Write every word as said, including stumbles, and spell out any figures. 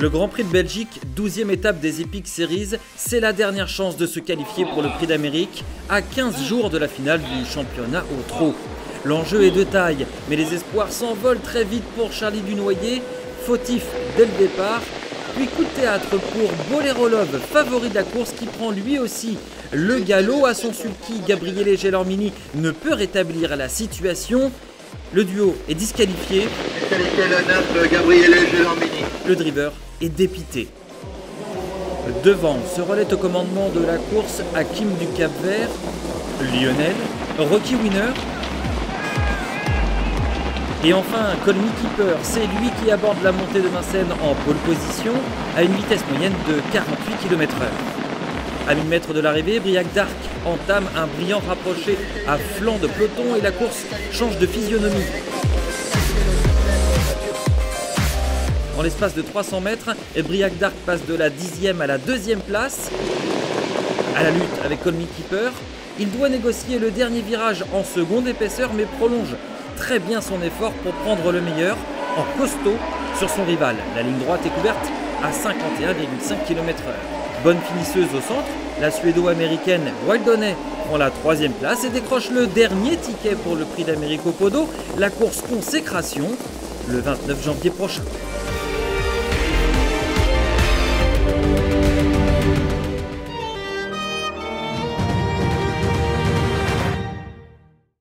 Le Grand Prix de Belgique, douzième étape des Epic Series, c'est la dernière chance de se qualifier pour le Prix d'Amérique à quinze jours de la finale du championnat au trot. L'enjeu est de taille, mais les espoirs s'envolent très vite pour Charlie Dunoyer, fautif dès le départ, puis coup de théâtre pour Bolerolov, favori de la course qui prend lui aussi le galop. À son sulky, Gabriele Gelormini ne peut rétablir la situation. Le duo est disqualifié. Disqualifié le neuf, Gabriele Gelormini. Le driver est dépité. Devant se relaie au commandement de la course Hakim du Cap-Vert, Lionel, Rocky Winner. Et enfin, Colmy Keeper, c'est lui qui aborde la montée de Vincennes en pole position à une vitesse moyenne de quarante-huit kilomètres heure. À mille mètres de l'arrivée, Briac d'Arc entame un brillant rapproché à flanc de peloton et la course change de physionomie. En l'espace de trois cents mètres, Briac d'Arc passe de la dixième à la deuxième place. À la lutte avec Colmy Keeper, il doit négocier le dernier virage en seconde épaisseur mais prolonge très bien son effort pour prendre le meilleur en costaud sur son rival. La ligne droite est couverte à cinquante et un virgule cinq kilomètres heure. Bonne finisseuse au centre, la suédo-américaine Wildonnet prend la troisième place et décroche le dernier ticket pour le Prix d'Amérique au Podo, la course consécration le vingt-neuf janvier prochain.